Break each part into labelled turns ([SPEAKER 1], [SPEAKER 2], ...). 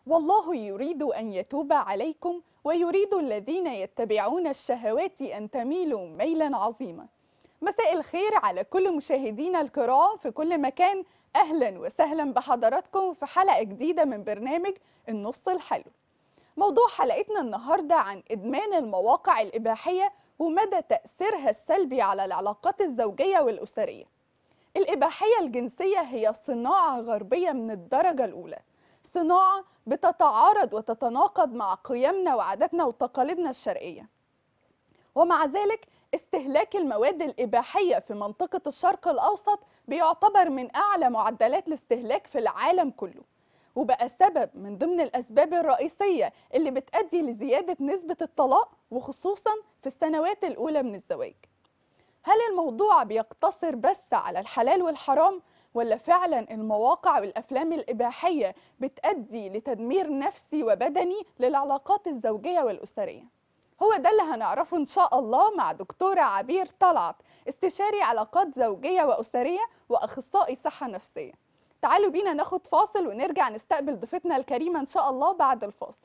[SPEAKER 1] والله يريد أن يتوب عليكم ويريد الذين يتبعون الشهوات أن تميلوا ميلا عظيما. مساء الخير على كل مشاهدينا الكرام في كل مكان. أهلا وسهلا بحضراتكم في حلقة جديدة من برنامج النص الحلو. موضوع حلقتنا النهاردة عن إدمان المواقع الإباحية ومدى تأثيرها السلبي على العلاقات الزوجية والأسرية. الإباحية الجنسية هي صناعة غربية من الدرجة الأولى، صناعة بتتعارض وتتناقض مع قيمنا وعاداتنا وتقاليدنا الشرقية. ومع ذلك استهلاك المواد الإباحية في منطقة الشرق الأوسط بيعتبر من أعلى معدلات الاستهلاك في العالم كله، وبقى سبب من ضمن الأسباب الرئيسية اللي بتؤدي لزيادة نسبة الطلاق، وخصوصا في السنوات الأولى من الزواج. هل الموضوع بيقتصر بس على الحلال والحرام، ولا فعلا المواقع والأفلام الإباحية بتؤدي لتدمير نفسي وبدني للعلاقات الزوجية والأسرية؟ هو ده اللي هنعرفه إن شاء الله مع دكتورة عبير طلعت، استشاري علاقات زوجية وأسرية وأخصائي صحة نفسية. تعالوا بينا ناخد فاصل ونرجع نستقبل ضيفتنا الكريمة إن شاء الله بعد الفاصل.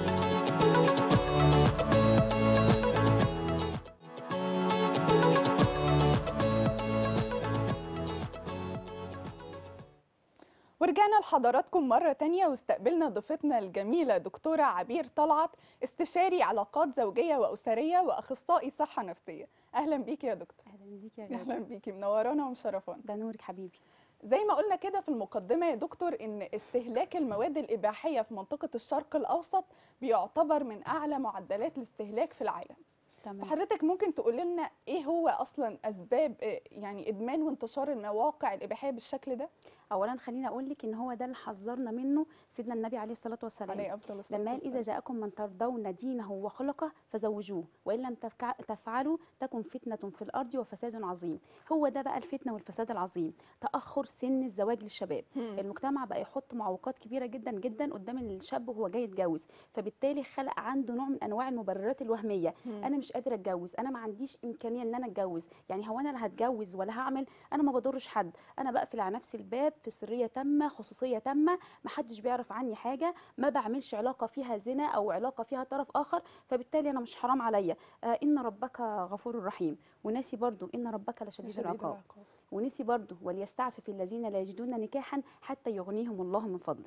[SPEAKER 1] ورجعنا لحضراتكم مرة تانية واستقبلنا ضيفتنا الجميلة دكتورة عبير طلعت، استشاري علاقات زوجية وأسرية وأخصائي صحة نفسية. أهلا بيكي يا دكتور.
[SPEAKER 2] اهلا بيكي يا غالي.
[SPEAKER 1] أهلا بيكي، منورانا ومشرفانا.
[SPEAKER 2] ده نورك حبيبي.
[SPEAKER 1] زي ما قلنا كده في المقدمة يا دكتور إن استهلاك المواد الإباحية في منطقة الشرق الأوسط بيعتبر من أعلى معدلات الاستهلاك في العالم.
[SPEAKER 2] تمام.
[SPEAKER 1] فحضرتك ممكن تقول لنا إيه هو أصلا أسباب يعني إدمان وانتشار المواقع الإباحية بالشكل ده؟
[SPEAKER 2] اولا خليني اقول لك ان هو ده اللي حذرنا منه سيدنا النبي عليه الصلاه والسلام،
[SPEAKER 1] عليه أفضل الصلاة
[SPEAKER 2] لما قال اذا
[SPEAKER 1] والسلام.
[SPEAKER 2] جاءكم من ترضون دينه وخلقه فزوجوه وان لم تفعلوا تكن فتنه في الارض وفساد عظيم. هو ده بقى الفتنه والفساد العظيم، تاخر سن الزواج للشباب. المجتمع بقى يحط معوقات كبيره جدا جدا قدام الشاب وهو جاي يتجوز، فبالتالي خلق عنده نوع من انواع المبررات الوهميه. انا مش قادره اتجوز، انا ما عنديش امكانيه ان انا اتجوز، يعني هو انا لا هتجوز ولا هعمل، انا ما بضرش حد، انا بقفل على نفسي الباب في سريه تامه، خصوصيه تامه، ما حدش بيعرف عني حاجه، ما بعملش علاقه فيها زنا او علاقه فيها طرف اخر، فبالتالي انا مش حرام عليا. ان ربك غفور رحيم. ونسي برضو ان ربك لشديد العقاب. ونسي برضو وليستعفف الذين لا يجدون نكاحا حتى يغنيهم الله من فضله.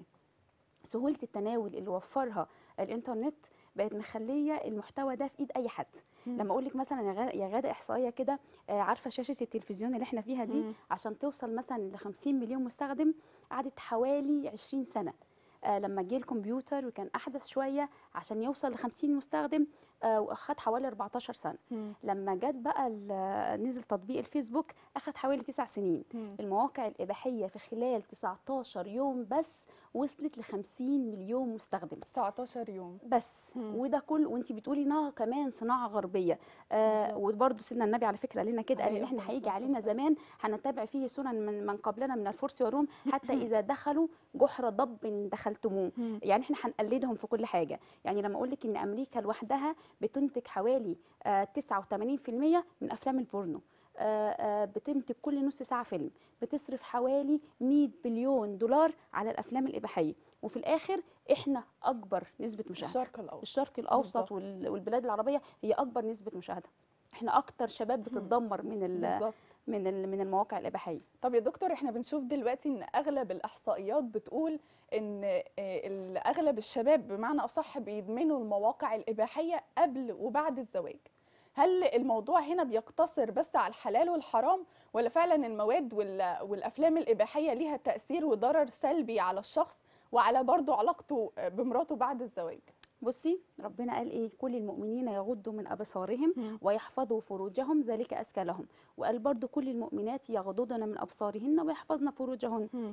[SPEAKER 2] سهوله التناول اللي وفرها الانترنت بقت مخليه المحتوى ده في ايد اي حد. لما اقول لك مثلا يا غاده احصائيه كده، عارفه شاشه التلفزيون اللي احنا فيها دي عشان توصل مثلا ل 50 مليون مستخدم قعدت حوالي 20 سنه. لما جه الكمبيوتر وكان احدث شويه عشان يوصل ل 50 مستخدم واخد حوالي 14 سنه. لما جت بقى نزل تطبيق الفيسبوك اخد حوالي 9 سنين. المواقع الاباحيه في خلال 19 يوم بس وصلت ل 50 مليون مستخدم.
[SPEAKER 1] 19 يوم
[SPEAKER 2] بس. وده كله وانت بتقولي انها كمان صناعه غربيه. وبرده سيدنا النبي على فكره قال لنا كده، قال ان احنا هيجي علينا زمان هنتبع فيه سنن من قبلنا من الفرس والروم حتى اذا دخلوا جحر ضب دخلتموه. يعني احنا هنقلدهم في كل حاجه. يعني لما اقول لك ان امريكا لوحدها بتنتج حوالي 89% من افلام البورنو. بتنتج كل نص ساعه فيلم، بتصرف حوالي 100 بليون دولار على الافلام الاباحيه، وفي الاخر احنا اكبر نسبه مشاهده. الشرق الاوسط والبلاد العربيه هي اكبر نسبه مشاهده. احنا اكتر شباب بتتدمر من المواقع الاباحيه.
[SPEAKER 1] طب يا دكتور، احنا بنشوف دلوقتي ان اغلب الاحصائيات بتقول ان اغلب الشباب بمعنى اصح بيدمنوا المواقع الاباحيه قبل وبعد الزواج. هل الموضوع هنا بيقتصر بس على الحلال والحرام، ولا فعلا المواد والافلام الاباحيه ليها تاثير وضرر سلبي على الشخص وعلى برضه علاقته بمراته بعد الزواج؟
[SPEAKER 2] بصي ربنا قال ايه؟ كل المؤمنين يغضوا من ابصارهم ويحفظوا فروجهم ذلك ازكى لهم. وقال برضو كل المؤمنات يغضضن من ابصارهن ويحفظن فروجهن.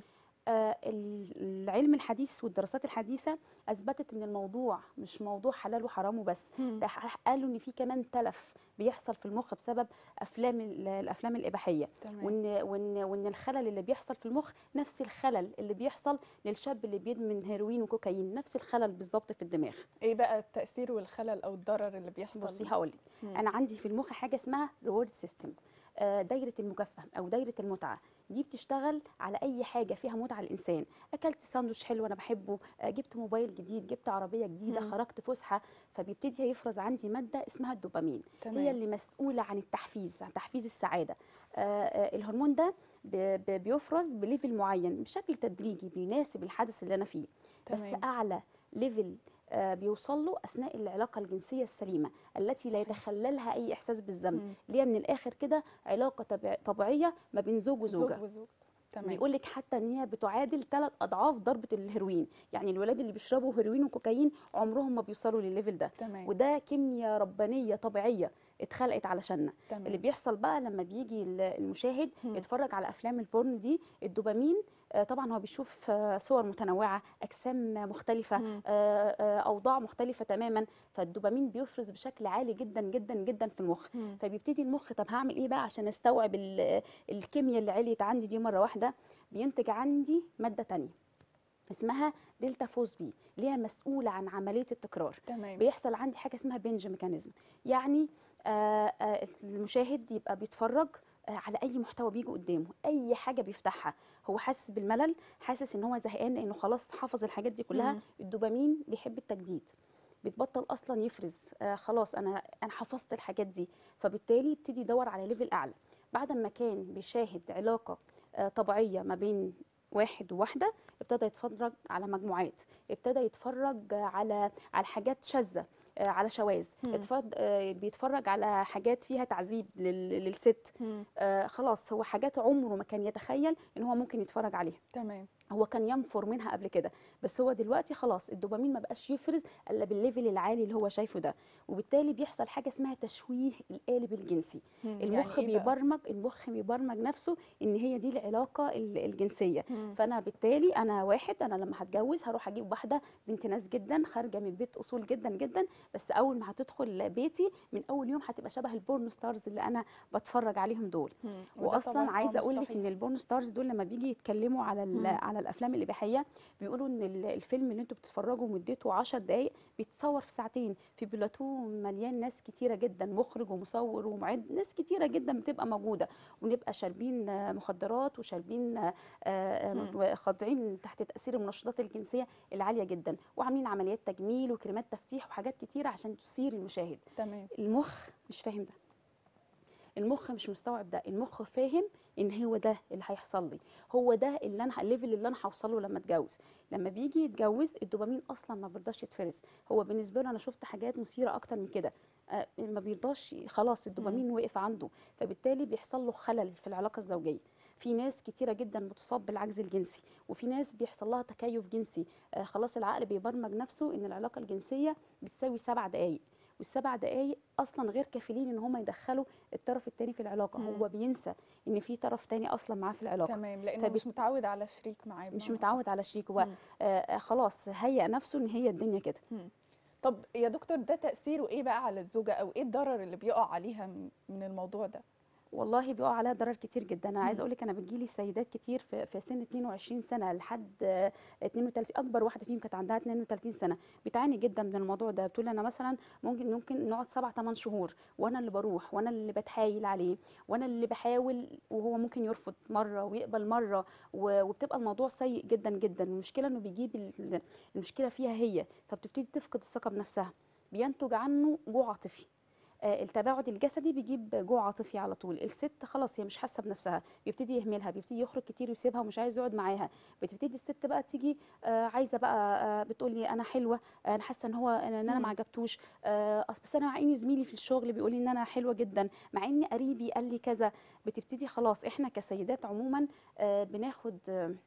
[SPEAKER 2] العلم الحديث والدراسات الحديثه اثبتت ان الموضوع مش موضوع حلال وحرام وبس، ده قالوا ان في كمان تلف بيحصل في المخ بسبب الافلام الاباحيه. وان الخلل اللي بيحصل في المخ نفس الخلل اللي بيحصل للشاب اللي بيدمن هيروين وكوكايين، نفس الخلل بالظبط في الدماغ.
[SPEAKER 1] ايه بقى التاثير والخلل او الضرر اللي بيحصل؟
[SPEAKER 2] بصي هقول لك، انا عندي في المخ حاجه اسمها ريورد سيستم. دايره المكافاه او دايره المتعه. دي بتشتغل على اي حاجه فيها متعه للانسان. اكلت ساندوتش حلو انا بحبه، جبت موبايل جديد، جبت عربيه جديده،
[SPEAKER 1] مم.
[SPEAKER 2] خرجت فسحه، فبيبتدي يفرز عندي ماده اسمها الدوبامين. هي
[SPEAKER 1] تمام.
[SPEAKER 2] اللي مسؤوله عن التحفيز، عن تحفيز السعاده. الهرمون ده بيفرز بليفل معين بشكل تدريجي بيناسب الحدث اللي انا فيه. بس
[SPEAKER 1] تمام.
[SPEAKER 2] اعلى ليفل بيوصل له اثناء العلاقه الجنسيه السليمه التي لا
[SPEAKER 1] صحيح.
[SPEAKER 2] يتخللها اي احساس بالذنب،
[SPEAKER 1] مم.
[SPEAKER 2] اللي هي من الاخر كده علاقه طبيعيه ما بين زوج
[SPEAKER 1] زوج
[SPEAKER 2] وزوجه.
[SPEAKER 1] وزوجته. تمام.
[SPEAKER 2] بيقول لك حتى ان هي بتعادل 3 اضعاف ضربه الهيروين. يعني الولاد اللي بيشربوا هيروين وكوكايين عمرهم ما بيوصلوا للليفل ده.
[SPEAKER 1] تمام.
[SPEAKER 2] وده كيمياء ربانيه طبيعيه اتخلقت علشاننا. اللي
[SPEAKER 1] تمام.
[SPEAKER 2] بيحصل بقى لما بيجي المشاهد
[SPEAKER 1] مم.
[SPEAKER 2] يتفرج على افلام البورن دي، الدوبامين طبعا هو بيشوف صور متنوعه، اجسام مختلفه،
[SPEAKER 1] مم.
[SPEAKER 2] اوضاع مختلفه تماما. فالدوبامين بيفرز بشكل عالي جدا جدا جدا في المخ.
[SPEAKER 1] مم.
[SPEAKER 2] فبيبتدي المخ طب هعمل ايه بقى عشان استوعب الكيمياء اللي عليت عندي دي مره واحده. بينتج عندي ماده تانية اسمها دلتا فوسبي، اللي هي مسؤوله عن عمليه التكرار.
[SPEAKER 1] تمام.
[SPEAKER 2] بيحصل عندي حاجه اسمها بنج ميكانيزم. يعني المشاهد يبقى بيتفرج على اي محتوى بيجي قدامه، اي حاجه بيفتحها هو حاسس بالملل، حاسس ان هو زهقان لانه خلاص حفظ الحاجات دي كلها.
[SPEAKER 1] مم.
[SPEAKER 2] الدوبامين بيحب التجديد، بيتبطل اصلا يفرز. خلاص انا حفظت الحاجات دي، فبالتالي يبتدي يدور على ليفل اعلى. بعد ما كان بيشاهد علاقه طبيعيه ما بين واحد وواحده، ابتدى يتفرج على مجموعات، ابتدى يتفرج على حاجات شاذه، على شواذ،
[SPEAKER 1] مم.
[SPEAKER 2] بيتفرج على حاجات فيها تعذيب للست.
[SPEAKER 1] مم.
[SPEAKER 2] خلاص هو حاجات عمره ما كان يتخيل ان هو ممكن يتفرج عليها.
[SPEAKER 1] تمام.
[SPEAKER 2] هو كان ينفر منها قبل كده، بس هو دلوقتي خلاص الدوبامين ما بقاش يفرز الا بالليفل العالي اللي هو شايفه ده. وبالتالي بيحصل حاجه اسمها تشويه القالب الجنسي.
[SPEAKER 1] مم. يعني ايه بقى؟
[SPEAKER 2] المخ بيبرمج نفسه ان هي دي العلاقه الجنسيه.
[SPEAKER 1] مم.
[SPEAKER 2] فانا بالتالي انا لما هتجوز هروح اجيب واحده بنت ناس جدا، خارجه من بيت اصول جدا جدا، بس اول ما هتدخل بيتي من اول يوم هتبقى شبه البورن ستارز اللي انا بتفرج عليهم دول.
[SPEAKER 1] مم. وده
[SPEAKER 2] واصلا
[SPEAKER 1] طبعا
[SPEAKER 2] عايزه اقول لك ان
[SPEAKER 1] مستحيل.
[SPEAKER 2] البورن ستارز دول لما بيجي يتكلموا على
[SPEAKER 1] مم.
[SPEAKER 2] على الافلام الاباحيه، بيقولوا ان الفيلم اللي انتوا بتتفرجوا مدته 10 دقائق بيتصور في ساعتين في بلاتو مليان ناس كتيره جدا، مخرج ومصور ومعد، ناس كتيره جدا بتبقى موجوده، ونبقى شاربين مخدرات وشاربين
[SPEAKER 1] مم.
[SPEAKER 2] خاضعين تحت تاثير المنشطات الجنسيه العاليه جدا، وعاملين عمليات تجميل وكريمات تفتيح وحاجات كتيره عشان تثير المشاهد.
[SPEAKER 1] تمام.
[SPEAKER 2] المخ مش فاهم ده، المخ مش مستوعب ده. المخ فاهم ان هو ده اللي هيحصل لي، هو ده اللي انا الليفل اللي انا هوصله لما اتجوز. لما بيجي يتجوز الدوبامين اصلا ما بيرضاش يتفرز. هو بالنسبه له انا شفت حاجات مثيره اكتر من كده، ما بيرضاش، خلاص
[SPEAKER 1] مم.
[SPEAKER 2] الدوبامين وقف عنده. فبالتالي بيحصل له خلل في العلاقه الزوجيه. في ناس كتيره جدا بتصاب بالعجز الجنسي، وفي ناس بيحصل لها تكيف جنسي. خلاص العقل بيبرمج نفسه ان العلاقه الجنسيه بتساوي 7 دقائق، والسبع دقايق اصلا غير كافلين ان هم يدخلوا الطرف الثاني في العلاقه.
[SPEAKER 1] مم.
[SPEAKER 2] هو بينسى ان في طرف تاني اصلا معاه في العلاقه.
[SPEAKER 1] تمام، لانه مش متعود على شريك معاه
[SPEAKER 2] مش
[SPEAKER 1] بمعنى اصح.
[SPEAKER 2] متعود على شريك. هو
[SPEAKER 1] مم.
[SPEAKER 2] خلاص هيأ نفسه ان هي الدنيا كده.
[SPEAKER 1] مم. طب يا دكتور، ده تأثيره ايه بقى على الزوجة، او ايه الضرر اللي بيقع عليها من الموضوع ده؟
[SPEAKER 2] والله بيقع عليها ضرر كتير جدا. انا عايزه
[SPEAKER 1] مم.
[SPEAKER 2] اقول لك انا بتجيلي سيدات كتير في سن 22 سنه لحد 32. اكبر واحده فيهم كانت عندها 32 سنه بتعاني جدا من الموضوع ده. بتقول انا مثلا ممكن نقعد 7 8 شهور وانا اللي بروح وانا اللي بتحايل عليه وانا اللي بحاول، وهو ممكن يرفض مره ويقبل مره، وبتبقى الموضوع سيء جدا جدا. المشكله انه بيجيب المشكله فيها هي، فبتبتدي تفقد الثقه بنفسها، بينتج عنه جوع عاطفي. التباعد الجسدي بيجيب جوع عاطفي على طول. الست خلاص هي مش حاسه بنفسها، بيبتدي يهملها، بيبتدي يخرج كتير ويسيبها ومش عايز يقعد معاها. بتبتدي الست بقى تيجي عايزه بقى بتقول لي انا حلوه، انا حاسه ان انا ما
[SPEAKER 1] مم.
[SPEAKER 2] عجبتوش، بس انا مع اني زميلي في الشغل بيقول لي ان انا حلوه جدا، مع اني قريبي قال لي كذا. بتبتدي خلاص احنا كسيدات عموما بناخد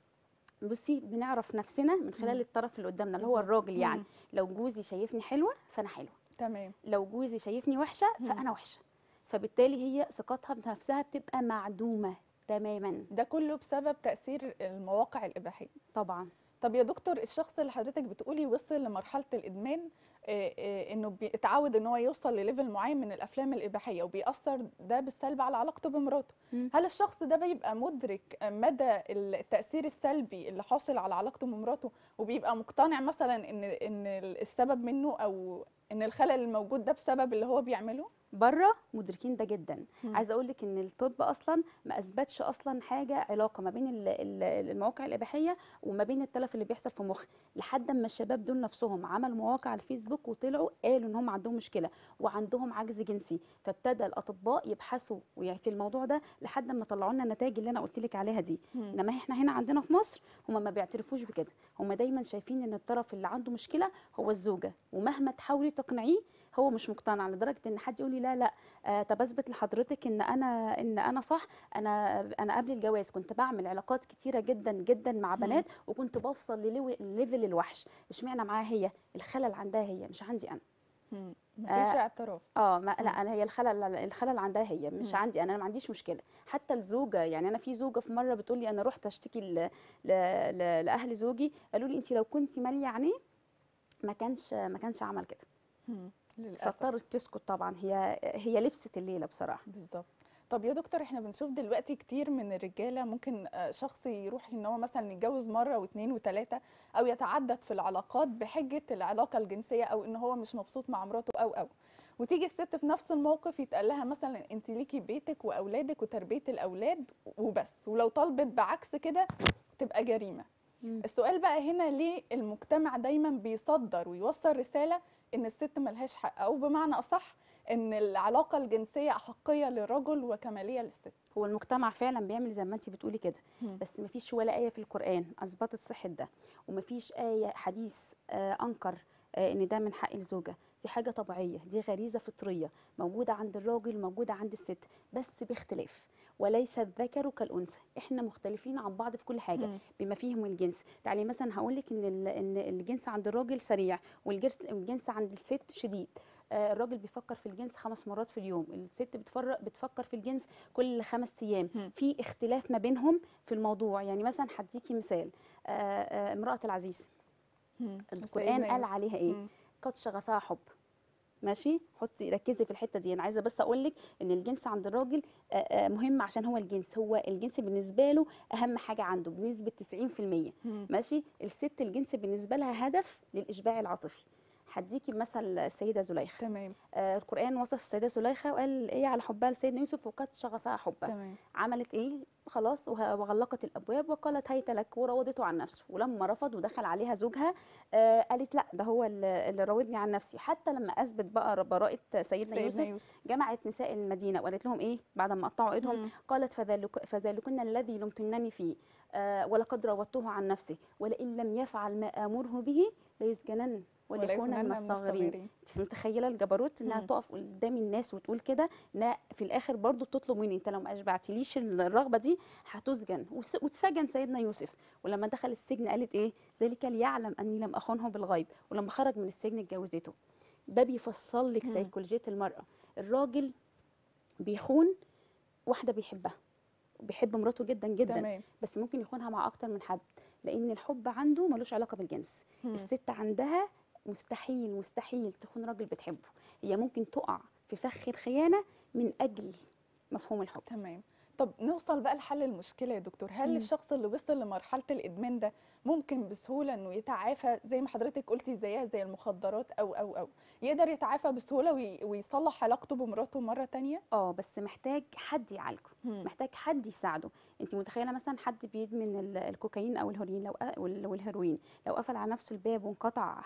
[SPEAKER 2] بصي بنعرف نفسنا من خلال
[SPEAKER 1] مم.
[SPEAKER 2] الطرف اللي قدامنا اللي هو
[SPEAKER 1] بالظبط.
[SPEAKER 2] الراجل. يعني
[SPEAKER 1] مم.
[SPEAKER 2] لو جوزي شايفني حلوه فانا حلوه،
[SPEAKER 1] تمام.
[SPEAKER 2] لو جوزي شايفني وحشه
[SPEAKER 1] مم.
[SPEAKER 2] فانا وحشه. فبالتالي هي ثقتها بنفسها بتبقى معدومه تماما.
[SPEAKER 1] ده كله بسبب تأثير المواقع الإباحية.
[SPEAKER 2] طبعا.
[SPEAKER 1] طب يا دكتور، الشخص اللي حضرتك بتقولي وصل لمرحلة الإدمان، إنه بيتعود إن هو يوصل لليفل معين من الأفلام الإباحية، وبيأثر ده بالسلب على علاقته بمراته،
[SPEAKER 2] مم.
[SPEAKER 1] هل الشخص ده بيبقى مدرك مدى التأثير السلبي اللي حاصل على علاقته بمراته، وبيبقى مقتنع مثلا إن السبب منه، أو ان الخلل الموجود ده بسبب اللي هو بيعمله؟
[SPEAKER 2] بره مدركين ده جدا.
[SPEAKER 1] مم.
[SPEAKER 2] عايزه اقول لك ان الطب اصلا ما اثبتش اصلا حاجه علاقه ما بين المواقع الاباحيه وما بين التلف اللي بيحصل في المخ، لحد ما الشباب دول نفسهم عملوا مواقع على الفيسبوك وطلعوا قالوا ان هم عندهم مشكله وعندهم عجز جنسي، فابتدى الاطباء يبحثوا في الموضوع ده لحد ما طلعوا لنا النتائج اللي انا قلت لك عليها دي.
[SPEAKER 1] مم.
[SPEAKER 2] انما احنا هنا عندنا في مصر هم ما بيعترفوش بكده، هم دايما شايفين ان الطرف اللي عنده مشكله هو الزوجه، ومهما تحاولي تقنعيه هو مش مقتنع، لدرجه ان حد يقول لي لا لا طب اثبت لحضرتك ان انا صح. انا قبل الجواز كنت بعمل علاقات كتيره جدا جدا مع بنات وكنت بوصل لليفل الوحش، اشمعنى معاها هي؟ الخلل عندها هي مش عندي انا.
[SPEAKER 1] مفيش اعتراف.
[SPEAKER 2] لا انا هي الخلل عندها هي مش عندي انا، ما عنديش مشكله. حتى الزوجه، يعني انا في زوجه في مره بتقول لي انا رحت اشتكي لاهل زوجي، قالوا لي انت لو كنت ماليه عينيه ما كانش عمل كده.
[SPEAKER 1] للأسف.
[SPEAKER 2] فاضطرت تسكت طبعا، هي لبست الليله بصراحه.
[SPEAKER 1] بالظبط. طب يا دكتور، احنا بنشوف دلوقتي كتير من الرجاله ممكن شخص يروح ان هو مثلا يتجوز مره واثنين وثلاثه، او يتعدد في العلاقات بحجه العلاقه الجنسيه، او ان هو مش مبسوط مع مراته او وتيجي الست في نفس الموقف يتقال لها مثلا انت ليكي بيتك واولادك وتربيه الاولاد وبس، ولو طلبت بعكس كده تبقى جريمه. السؤال بقى هنا، ليه المجتمع دايما بيصدر ويوصل رساله ان الست ملهاش حق، او بمعنى اصح ان العلاقه الجنسيه احقيه للرجل وكماليه للست؟
[SPEAKER 2] هو المجتمع فعلا بيعمل زي ما انت بتقولي كده، بس مفيش ولا ايه في القران اثبتت صحه ده، ومفيش ايه حديث انكر ان ده من حق الزوجه. دي حاجه طبيعيه، دي غريزه فطريه موجوده عند الراجل موجوده عند الست، بس باختلاف. وليس الذكر كالانثى، احنا مختلفين عن بعض في كل حاجه بما فيهم الجنس. تعالي مثلا هقول لك ان الجنس عند الراجل سريع والجنس عند الست شديد. الراجل بيفكر في الجنس 5 مرات في اليوم، الست بتفكر في الجنس كل 5 ايام. في اختلاف ما بينهم في الموضوع. يعني مثلا هديكي مثال، امرأة العزيز القرآن قال عليها ايه؟ قد شغفها حب. ماشي، حطي ركزي في الحته دي. انا عايزه بس اقول لك ان الجنس عند الراجل مهم، عشان هو الجنس بالنسبه له اهم حاجه عنده بنسبه 90%. ماشي، الست الجنس بالنسبه لها هدف للاشباع العاطفي. هديكي مثل السيده زليخه.
[SPEAKER 1] تمام.
[SPEAKER 2] القران وصف السيده زليخه وقال ايه على حبها لسيدنا يوسف؟ وقد شغفها حبا.
[SPEAKER 1] تمام.
[SPEAKER 2] عملت ايه؟ خلاص وغلقت الابواب وقالت هيت لك، وراودته عن نفسه. ولما رفض ودخل عليها زوجها قالت لا ده هو اللي راودني عن نفسي. حتى لما اثبت بقى براءه سيدنا يوسف جمعت نساء المدينه وقالت لهم ايه بعد ما قطعوا ايدهم؟ قالت فذلكن الذي لمتنني فيه ولقد راودته عن نفسه ولئن لم يفعل ما امره به ليسجنن وليكون من الصاغرين. انت متخيله الجبروت انها تقف قدام الناس وتقول كده؟ انها في الاخر برضو تطلب مني انت لو ما اشبعتليش الرغبه دي هتسجن. واتسجن سيدنا يوسف. ولما دخل السجن قالت ايه؟ ذلك ليعلم اني لم اخنه بالغيب. ولما خرج من السجن اتجوزته. ده بيفصل لك سيكولوجيه المراه. الراجل بيخون واحده بيحبها، بيحب مراته جدا جدا.
[SPEAKER 1] تمام.
[SPEAKER 2] بس ممكن يخونها مع اكتر من حد، لان الحب عنده ملوش علاقه بالجنس. الست عندها مستحيل تخون راجل بتحبه. هي ممكن تقع في فخ الخيانه من اجل مفهوم الحب.
[SPEAKER 1] تمام. طب نوصل بقى لحل المشكله يا دكتور. هل الشخص اللي وصل لمرحله الادمان ده ممكن بسهوله انه يتعافى زي ما حضرتك قلتي زيها زي المخدرات او يقدر يتعافى بسهوله ويصلح علاقته بمراته مره تانية؟
[SPEAKER 2] بس محتاج حد يعالجه، محتاج حد يساعده. انت متخيله مثلا حد بيدمن الكوكايين او الهيروين والهيروين لو قفل على نفسه الباب وانقطع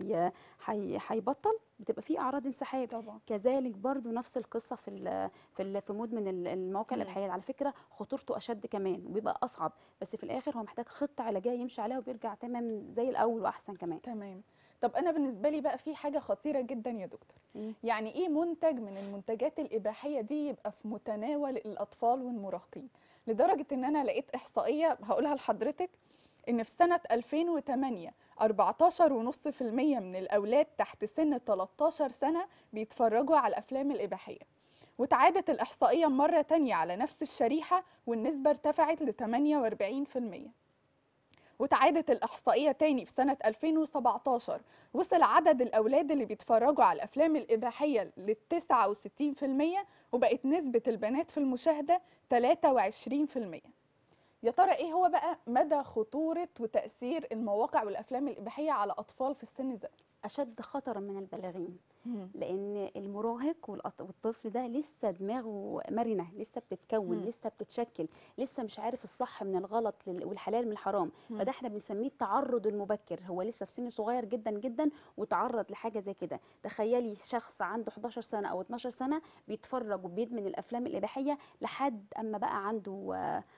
[SPEAKER 2] هيبطل، بتبقى فيه اعراض انسحاب
[SPEAKER 1] طبعا.
[SPEAKER 2] كذلك برضو نفس القصه في مدمن المواقع الاباحيه. على فكره خطورته اشد كمان وبيبقى اصعب، بس في الاخر هو محتاج خطه علاجيه يمشي عليها وبيرجع تمام زي الاول واحسن كمان.
[SPEAKER 1] تمام. طب انا بالنسبه لي بقى في حاجه خطيره جدا يا دكتور. يعني ايه منتج من المنتجات الاباحيه دي يبقى في متناول الاطفال والمراهقين، لدرجه ان انا لقيت احصائيه هقولها لحضرتك ان في سنه 2008 14.5% من الاولاد تحت سن 13 سنه بيتفرجوا على الافلام الاباحيه. وتعادت الاحصائيه مره تانية على نفس الشريحه والنسبه ارتفعت ل 48%. وتعادت الإحصائية تاني في سنة 2017 وصل عدد الأولاد اللي بيتفرجوا على الأفلام الإباحية ل 69%، وبقت نسبة البنات في المشاهدة 23%. يا ترى ايه هو بقى مدى خطورة وتأثير المواقع والافلام الاباحية على اطفال في السن ده؟
[SPEAKER 2] اشد خطرا من البالغين،
[SPEAKER 1] مم.
[SPEAKER 2] لان المراهق والطفل ده لسه دماغه مرنه، لسه بتتكون،
[SPEAKER 1] مم.
[SPEAKER 2] لسه بتتشكل، لسه مش عارف الصح من الغلط والحلال من الحرام.
[SPEAKER 1] مم.
[SPEAKER 2] فده احنا بنسميه التعرض المبكر، هو لسه في سن صغير جدا جدا وتعرض لحاجه زي كده. تخيلي شخص عنده 11 سنه او 12 سنه بيتفرج وبيدمن الافلام الاباحيه لحد اما بقى عنده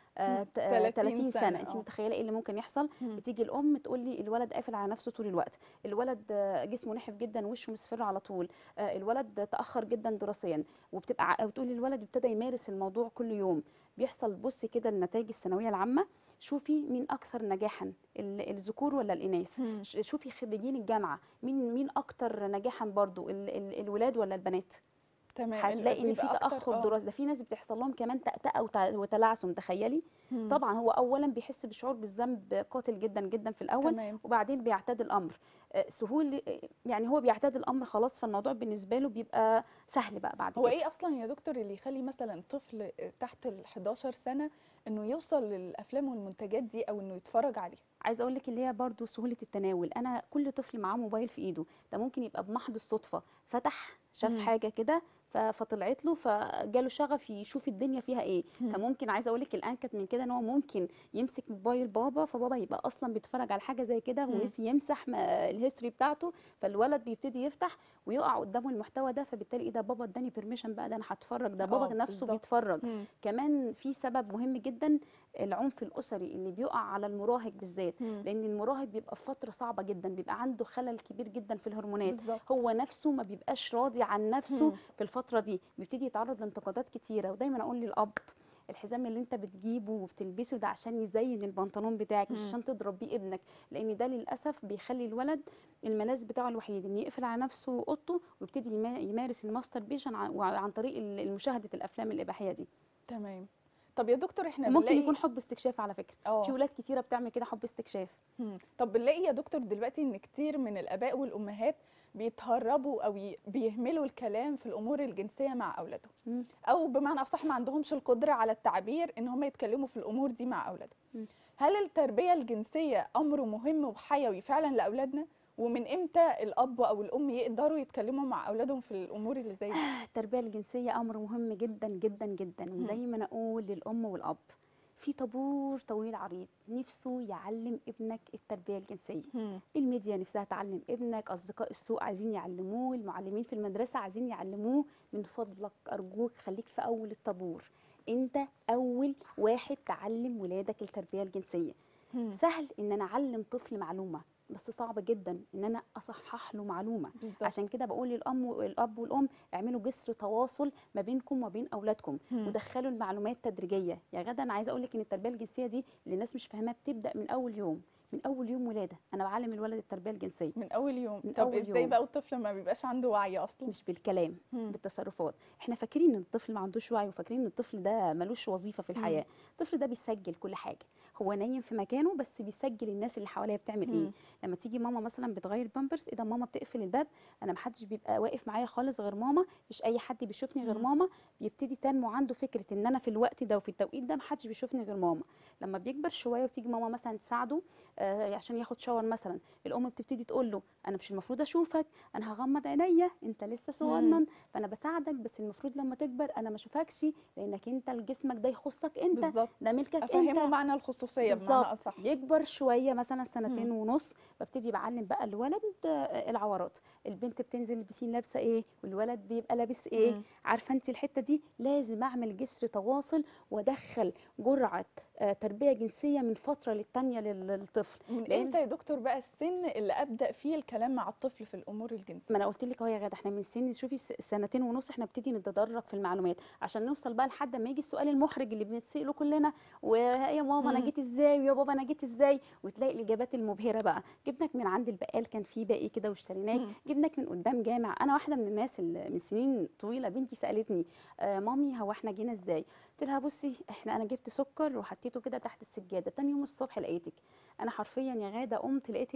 [SPEAKER 1] 30
[SPEAKER 2] 30
[SPEAKER 1] سنة.
[SPEAKER 2] سنه. انت متخيله ايه اللي ممكن يحصل؟
[SPEAKER 1] مم.
[SPEAKER 2] بتيجي الام تقول لي الولد قافل على نفسه طول الوقت، الولد جسمه نحف جدا، وشه مصفر على طول، الولد تاخر جدا دراسيا، وتقول لي الولد ابتدى يمارس الموضوع كل يوم. بيحصل، بصي كده النتائج الثانويه العامه، شوفي مين اكثر نجاحا، الذكور ولا الاناث.
[SPEAKER 1] مم.
[SPEAKER 2] شوفي خريجين الجامعه، مين اكتر نجاحا برضو، الولاد ولا البنات.
[SPEAKER 1] تمام،
[SPEAKER 2] هتلاقي ان في
[SPEAKER 1] بيبقى اكتر
[SPEAKER 2] تاخر دراسي، ده في ناس بتحصل لهم كمان تأتأة وتلعثم، تخيلي.
[SPEAKER 1] مم.
[SPEAKER 2] طبعا هو اولا بيحس بشعور بالذنب قاتل جدا جدا في الاول،
[SPEAKER 1] تمام.
[SPEAKER 2] وبعدين بيعتاد الامر سهول، يعني هو بيعتاد الامر خلاص، فالموضوع بالنسبه له بيبقى سهل بقى بعد
[SPEAKER 1] هو
[SPEAKER 2] كده.
[SPEAKER 1] ايه اصلا يا دكتور اللي يخلي مثلا طفل تحت ال 11 سنة انه يوصل للافلام والمنتجات دي او انه يتفرج عليها؟
[SPEAKER 2] عايزه اقول لك اللي هي برضو سهوله التناول. انا كل طفل معاه موبايل في ايده، ده ممكن يبقى بمحض الصدفه فتح شاف
[SPEAKER 1] مم.
[SPEAKER 2] حاجه كده فطلعت له، فجاله شغف يشوف الدنيا فيها ايه.
[SPEAKER 1] مم.
[SPEAKER 2] فممكن، عايزه اقول لك الانكت من كده، ان هو ممكن يمسك موبايل بابا، فبابا يبقى اصلا بيتفرج على حاجه زي كده
[SPEAKER 1] مم.
[SPEAKER 2] ونسي يمسح الهيستوري بتاعته، فالولد بيبتدي يفتح ويقع قدامه المحتوى ده، فبالتالي ايه ده، بابا اداني بيرميشن بقى، ده انا هتفرج، ده بابا نفسه
[SPEAKER 1] بالظبط.
[SPEAKER 2] بيتفرج.
[SPEAKER 1] مم.
[SPEAKER 2] كمان في سبب مهم جدا، العنف الاسري اللي بيقع على المراهق بالذات،
[SPEAKER 1] مم.
[SPEAKER 2] لان المراهق بيبقى في فتره صعبه جدا، بيبقى عنده خلل كبير جدا في الهرمونات،
[SPEAKER 1] بالظبط.
[SPEAKER 2] هو نفسه ما بيبقاش راضي عن نفسه
[SPEAKER 1] مم.
[SPEAKER 2] في الفتره دي، بيبتدي يتعرض لانتقادات كتيره. ودايما اقول للاب، الحزام اللي انت بتجيبه وبتلبسه ده عشان يزين البنطلون بتاعك، مش
[SPEAKER 1] مم.
[SPEAKER 2] عشان تضرب بيه ابنك، لان ده للاسف بيخلي الولد الملاذ بتاعه الوحيد ان يقفل على نفسه اوضته ويبتدي يمارس الماستربيشن عن طريق مشاهده الافلام الاباحيه دي.
[SPEAKER 1] تمام. طب يا دكتور احنا
[SPEAKER 2] وممكن يكون
[SPEAKER 1] بنلاقي
[SPEAKER 2] حب استكشاف على فكره، في
[SPEAKER 1] اه
[SPEAKER 2] ولاد كتيره بتعمل كده، حب استكشاف.
[SPEAKER 1] طب بنلاقي يا دكتور دلوقتي ان كتير من الاباء والامهات بيتهربوا او بيهملوا الكلام في الامور الجنسيه مع اولادهم،
[SPEAKER 2] مم.
[SPEAKER 1] او بمعنى اصح ما عندهمش القدره على التعبير ان هم يتكلموا في الامور دي مع اولادهم.
[SPEAKER 2] مم.
[SPEAKER 1] هل التربيه الجنسيه امر مهم وحيوي فعلا لاولادنا؟ ومن امتى الاب او الام يقدروا يتكلموا مع اولادهم في الامور اللي زي دي؟
[SPEAKER 2] التربية الجنسية أمر مهم جدا جدا جدا،
[SPEAKER 1] مم.
[SPEAKER 2] ودايما أقول للأم والأب، في طابور طويل عريض نفسه يعلم ابنك التربية الجنسية.
[SPEAKER 1] مم.
[SPEAKER 2] الميديا نفسها تعلم ابنك، أصدقاء السوق عايزين يعلموه، المعلمين في المدرسة عايزين يعلموه. من فضلك أرجوك خليك في أول الطابور، أنت أول واحد تعلم ولادك التربية الجنسية.
[SPEAKER 1] مم.
[SPEAKER 2] سهل ان انا اعلم طفل معلومه، بس صعب جدا ان انا اصحح له معلومه.
[SPEAKER 1] بالظبط.
[SPEAKER 2] عشان كده بقول الاب والام اعملوا جسر تواصل ما بينكم وبين اولادكم،
[SPEAKER 1] مم.
[SPEAKER 2] ودخلوا المعلومات تدريجيه. يا غدا انا عايزه اقول لك ان التربيه الجنسيه دي اللي الناس مش فاهماها بتبدا من اول يوم، من اول يوم ولاده انا بعلم الولد التربيه الجنسيه.
[SPEAKER 1] من اول يوم.
[SPEAKER 2] من
[SPEAKER 1] طب
[SPEAKER 2] اول
[SPEAKER 1] ازاي
[SPEAKER 2] يوم،
[SPEAKER 1] بقى الطفل ما بيبقاش عنده وعي اصلا؟
[SPEAKER 2] مش بالكلام،
[SPEAKER 1] مم.
[SPEAKER 2] بالتصرفات. احنا فاكرين ان الطفل ما عندوش وعي، وفاكرين ان الطفل ده ملوش وظيفه في الحياه. الطفل ده بيسجل كل حاجه، هو نايم في مكانه بس بيسجل الناس اللي حواليه بتعمل ايه.
[SPEAKER 1] مم.
[SPEAKER 2] لما تيجي ماما مثلا بتغير بامبرز، ايه ده ماما بتقفل الباب، انا محدش بيبقى واقف معايا خالص غير ماما، مش اي حد بيشوفني غير
[SPEAKER 1] مم.
[SPEAKER 2] ماما. بيبتدي تنمو عنده فكره ان انا في الوقت ده وفي التوقيت ده محدش بيشوفني غير ماما. لما بيكبر شويه وتيجي ماما مثلا تساعده عشان ياخد شاور مثلا، الام بتبتدي تقول له انا مش المفروض اشوفك، انا هغمض عينيا، انت لسه
[SPEAKER 1] مم.
[SPEAKER 2] صغنن، فانا بساعدك، بس المفروض لما تكبر انا ما اشوفكش، لانك انت جسمك ده يخصك انت،
[SPEAKER 1] بالظبط.
[SPEAKER 2] ده ملكك انت.
[SPEAKER 1] افهمه معنى الخصوصيه بمعنى
[SPEAKER 2] بالظبط.
[SPEAKER 1] اصح.
[SPEAKER 2] يكبر شويه مثلا
[SPEAKER 1] مم.
[SPEAKER 2] سنتين ونص، ببتدي بعلم بقى الولد العورات، البنت بتنزل البسين لابسه ايه والولد بيبقى لابس ايه.
[SPEAKER 1] مم.
[SPEAKER 2] عارفه انت الحته دي لازم اعمل جسر تواصل وادخل جرعه تربيه جنسيه من فتره للتانيه للطفل.
[SPEAKER 1] من
[SPEAKER 2] لان
[SPEAKER 1] امتى يا دكتور بقى السن اللي ابدا فيه الكلام مع الطفل في الامور الجنسيه؟
[SPEAKER 2] ما انا قلت لك اهو يا غاده، احنا من سن، شوفي سنتين ونص احنا بنبتدي نتدرج في المعلومات عشان نوصل بقى لحد ما يجي السؤال المحرج اللي بنتساله كلنا، ويا ماما انا
[SPEAKER 1] مم.
[SPEAKER 2] جيت ازاي، ويا بابا انا جيت ازاي، وتلاقي الاجابات المبهره بقى، جبنك من عند البقال كان في باقي كده واشتريناك،
[SPEAKER 1] مم.
[SPEAKER 2] جبنك من قدام جامع. انا واحده من الناس اللي من سنين طويله بنتي سالتني مامي هو احنا جينا ازاي، قلت لها بصي انا جبت سكر وحطيته كده تحت السجاده، تاني يوم الصبح لقيتك. انا حرفيا يا غاده قمت لقيت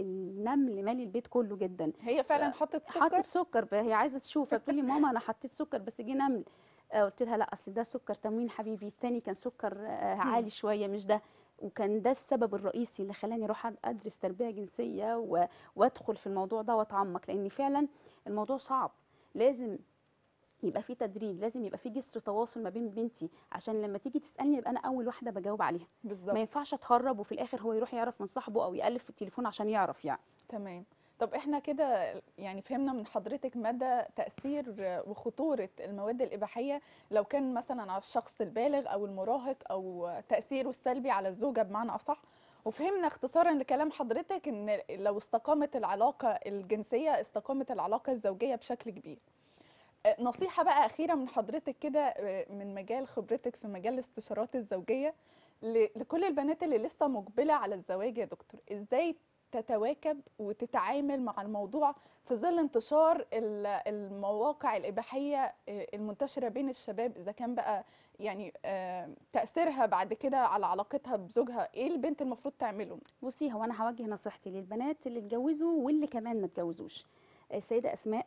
[SPEAKER 2] النمل مالي البيت كله جدا.
[SPEAKER 1] هي فعلا حطت
[SPEAKER 2] حطت
[SPEAKER 1] سكر؟
[SPEAKER 2] سكر، هي عايزه تشوف، فبتقول لي ماما انا حطيت سكر بس جه نمل. قلت لها لا اصل ده سكر تموين حبيبي، التاني كان سكر
[SPEAKER 1] مم.
[SPEAKER 2] عالي شويه مش ده. وكان ده السبب الرئيسي اللي خلاني اروح ادرس تربيه جنسيه وادخل في الموضوع ده واتعمق، لان فعلا الموضوع صعب. لازم يبقى في تدريج، لازم يبقى في جسر تواصل ما بين بنتي، عشان لما تيجي تسالني يبقى انا اول واحده بجاوب عليها. ما
[SPEAKER 1] بالظبط.
[SPEAKER 2] ينفعش اتهرب وفي الاخر هو يروح يعرف من صاحبه او يقلب في التليفون عشان يعرف يعني.
[SPEAKER 1] تمام. طب احنا كده يعني فهمنا من حضرتك مدى تأثير وخطورة المواد الإباحية لو كان مثلا على الشخص البالغ أو المراهق، أو تأثيره السلبي على الزوجة بمعنى أصح. وفهمنا اختصارا لكلام حضرتك إن لو استقامت العلاقة الجنسية استقامت العلاقة الزوجية بشكل كبير. نصيحة بقى أخيرة من حضرتك كده، من مجال خبرتك في مجال الاستشارات الزوجية، لكل البنات اللي لسه مقبلة على الزواج يا دكتور، إزاي تتواكب وتتعامل مع الموضوع في ظل انتشار المواقع الإباحية المنتشرة بين الشباب، إذا كان بقى يعني تأثيرها بعد كده على علاقتها بزوجها، إيه البنت المفروض تعمله؟
[SPEAKER 2] بصي، هو انا هوجه نصيحتي للبنات اللي اتجوزوا واللي كمان ما اتجوزوش. السيده اسماء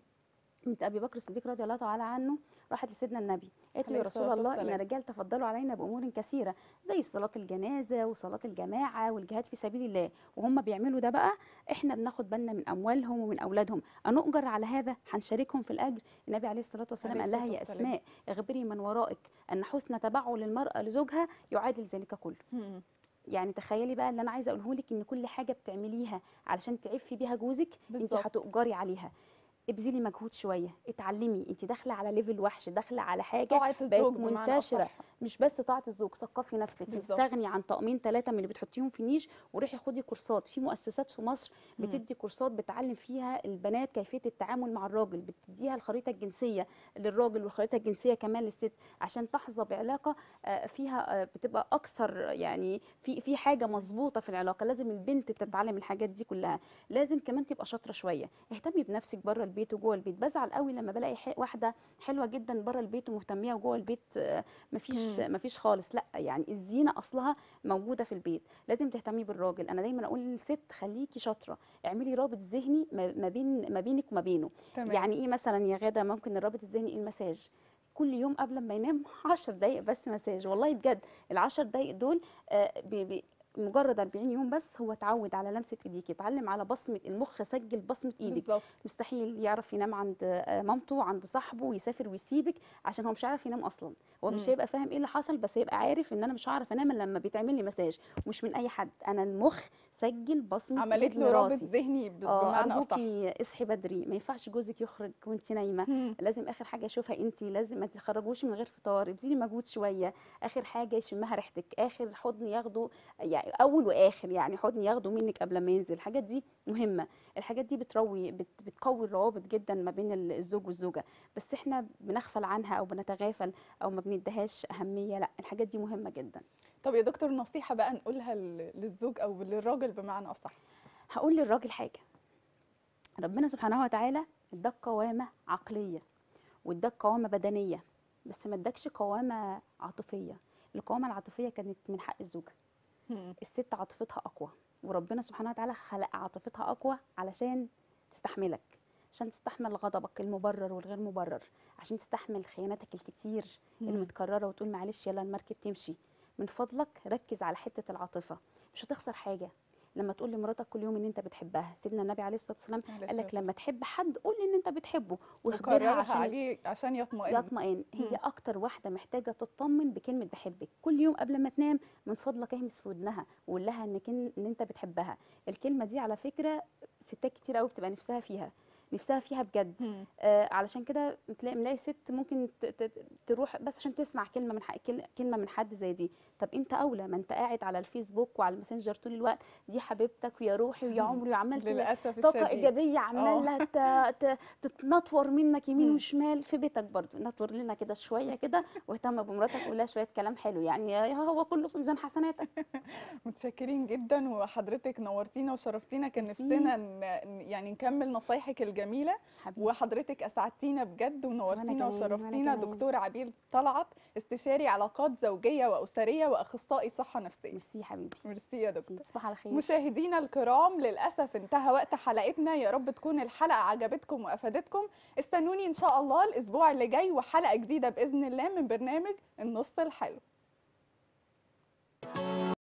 [SPEAKER 2] بنت ابي بكر الصديق رضي الله تعالى عنه راحت لسيدنا النبي قالت له
[SPEAKER 1] عليه
[SPEAKER 2] يا رسول
[SPEAKER 1] الصلاة
[SPEAKER 2] الله ان
[SPEAKER 1] والسلام.
[SPEAKER 2] الرجال تفضلوا علينا بامور كثيره، زي صلاه الجنازه وصلاه الجماعه والجهاد في سبيل الله، وهم بيعملوا ده بقى، احنا بناخد بالنا من اموالهم ومن اولادهم، انؤجر على هذا؟ هنشاركهم في الاجر؟ النبي عليه الصلاه والسلام
[SPEAKER 1] عليه
[SPEAKER 2] قال لها
[SPEAKER 1] الصلاة
[SPEAKER 2] يا
[SPEAKER 1] والسلام.
[SPEAKER 2] اسماء اخبري من ورائك ان حسن تبعل المراه لزوجها يعادل ذلك كله.
[SPEAKER 1] مم.
[SPEAKER 2] يعني تخيلي بقى اللي انا عايزه اقوله لك، ان كل حاجه بتعمليها علشان تعفي بيها جوزك انت
[SPEAKER 1] بالظبط.
[SPEAKER 2] هتؤجري عليها. ابذلي مجهود شويه، اتعلمي، انت داخله على ليفل وحش، داخله على حاجه
[SPEAKER 1] طاعة
[SPEAKER 2] بقت
[SPEAKER 1] الزوج بمعنى
[SPEAKER 2] منتشره.
[SPEAKER 1] أصح.
[SPEAKER 2] مش بس طاعه الزوج، ثقفي نفسك،
[SPEAKER 1] بالظبط.
[SPEAKER 2] استغني عن طقمين ثلاثه من اللي بتحطيهم في نيش وروحي خدي كورسات في مؤسسات في مصر
[SPEAKER 1] مم.
[SPEAKER 2] بتدي كورسات بتعلم فيها البنات كيفيه التعامل مع الراجل، بتديها الخريطه الجنسيه للراجل والخريطه الجنسيه كمان للست، عشان تحظى بعلاقه فيها بتبقى اكثر يعني في حاجه مظبوطه في العلاقه. لازم البنت تتعلم الحاجات دي كلها. لازم كمان تبقى شاطره شويه، اهتمي بنفسك بره البيت وجوه البيت. بزعل قوي لما بلاقي واحده حلوه جدا بره البيت ومهتميه، وجوه البيت مفيش
[SPEAKER 1] مم.
[SPEAKER 2] مفيش خالص. لا يعني الزينه اصلها موجوده في البيت. لازم تهتمي بالراجل. انا دايما اقول للست خليكي شاطره، اعملي رابط ذهني ما بينك وما بينه.
[SPEAKER 1] تمام.
[SPEAKER 2] يعني ايه مثلا يا غاده؟ ممكن الرابط الذهني المساج كل يوم قبل ما ينام 10 دقايق بس مساج، والله بجد. العشر دقايق دول مجرد 40 يوم بس هو اتعود على لمسه ايديك، اتعلم على بصمه المخ، سجل بصمه ايدك.
[SPEAKER 1] بالظبط.
[SPEAKER 2] مستحيل يعرف ينام عند مامته عند صاحبه ويسافر ويسيبك عشان هو مش عارف ينام اصلا. هو مش
[SPEAKER 1] مم.
[SPEAKER 2] هيبقى فاهم ايه اللي حصل، بس هيبقى عارف ان انا مش هعرف انام الا لما بيتعمل لي مساج. ومش من اي حد، انا المخ سجل بصمه
[SPEAKER 1] عملت
[SPEAKER 2] ايد
[SPEAKER 1] له رابط
[SPEAKER 2] مراتي.
[SPEAKER 1] ذهني
[SPEAKER 2] اه
[SPEAKER 1] بمعنى اصح.
[SPEAKER 2] ارجوكي اصحي بدري، ما ينفعش جوزك يخرج وانت نايمه،
[SPEAKER 1] مم.
[SPEAKER 2] لازم اخر حاجه يشوفها انت، لازم ما تخرجوش من غير فطار، ابذلي مجهود شويه، اخر حاجه يشمها ريحتك، اخر حضن ياخده، يعني اول واخر يعني حضن ياخده منك قبل ما ينزل. الحاجات دي مهمه، الحاجات دي بتقوي الروابط جدا ما بين الزوج والزوجه، بس احنا بنغفل عنها او بنتغافل او ما بنديهاش اهميه. لا الحاجات دي مهمه جدا.
[SPEAKER 1] طب يا دكتور، نصيحة بقى نقولها للزوج او للراجل بمعنى اصح.
[SPEAKER 2] هقول للراجل حاجه، ربنا سبحانه وتعالى اداك قوامه عقليه واداك قوامه بدنيه، بس ما اداكش قوامه عاطفيه. القوامه العاطفيه كانت من حق الزوجه.
[SPEAKER 1] مم.
[SPEAKER 2] الست عاطفتها اقوى، وربنا سبحانه وتعالى خلق عاطفتها اقوى علشان تستحملك، عشان تستحمل غضبك المبرر والغير مبرر، عشان تستحمل خياناتك الكتير
[SPEAKER 1] مم.
[SPEAKER 2] المتكرره وتقول معلش يلا المركب تمشي. من فضلك ركز على حته العاطفه، مش هتخسر حاجه لما تقول لمراتك كل يوم ان انت بتحبها. سيدنا النبي عليه الصلاه والسلام
[SPEAKER 1] عليه
[SPEAKER 2] قال
[SPEAKER 1] الصلاة
[SPEAKER 2] لك لما
[SPEAKER 1] والسلام.
[SPEAKER 2] تحب حد قول ان انت بتحبه واخبرها
[SPEAKER 1] وكررها
[SPEAKER 2] عشان
[SPEAKER 1] عليه عشان يطمئن.
[SPEAKER 2] يطمئن. هي
[SPEAKER 1] مم.
[SPEAKER 2] اكتر واحده محتاجه تطمن بكلمه بحبك. كل يوم قبل ما تنام من فضلك اهمس في ودنها وقول لها ان انت بتحبها. الكلمه دي على فكره ستات كتير قوي بتبقى نفسها فيها، نفسها فيها بجد.
[SPEAKER 1] مم.
[SPEAKER 2] علشان كده ملاقي ست ممكن تروح بس عشان تسمع كلمه من كلمه من حد زي دي. طب انت اولى، ما انت قاعد على الفيسبوك وعلى الماسنجر طول الوقت، دي حبيبتك ويا روحي ويا عمري وعمال
[SPEAKER 1] للأسف
[SPEAKER 2] طاقه
[SPEAKER 1] الشديد.
[SPEAKER 2] ايجابيه
[SPEAKER 1] اه.
[SPEAKER 2] عماله تتنطور منك يمين
[SPEAKER 1] مم.
[SPEAKER 2] وشمال. في بيتك برضو نطور لنا كده شويه كده، واهتم بمراتك وقول لها شويه كلام حلو، يعني هو كله في ميزان حسناتك.
[SPEAKER 1] متشكرين جدا، وحضرتك نورتينا وشرفتينا، كان
[SPEAKER 2] ميرسي.
[SPEAKER 1] نفسنا يعني نكمل نصايحك الجميلة الجميله.
[SPEAKER 2] حبيبي.
[SPEAKER 1] وحضرتك اسعدتينا بجد ونورتينا
[SPEAKER 2] كمان،
[SPEAKER 1] وشرفتينا.
[SPEAKER 2] وأنا كمان.
[SPEAKER 1] دكتور عبير طلعت، استشاري علاقات زوجيه واسريه واخصائي صحه نفسيه.
[SPEAKER 2] ميرسي يا حبيبي.
[SPEAKER 1] ميرسي يا دكتور.
[SPEAKER 2] ميرسي. تصبح على خير.
[SPEAKER 1] مشاهدينا الكرام، للأسف انتهى وقت حلقتنا. يا رب تكون الحلقة عجبتكم وأفادتكم. استنوني إن شاء الله الأسبوع اللي جاي وحلقة جديدة بإذن الله من برنامج النص الحلو.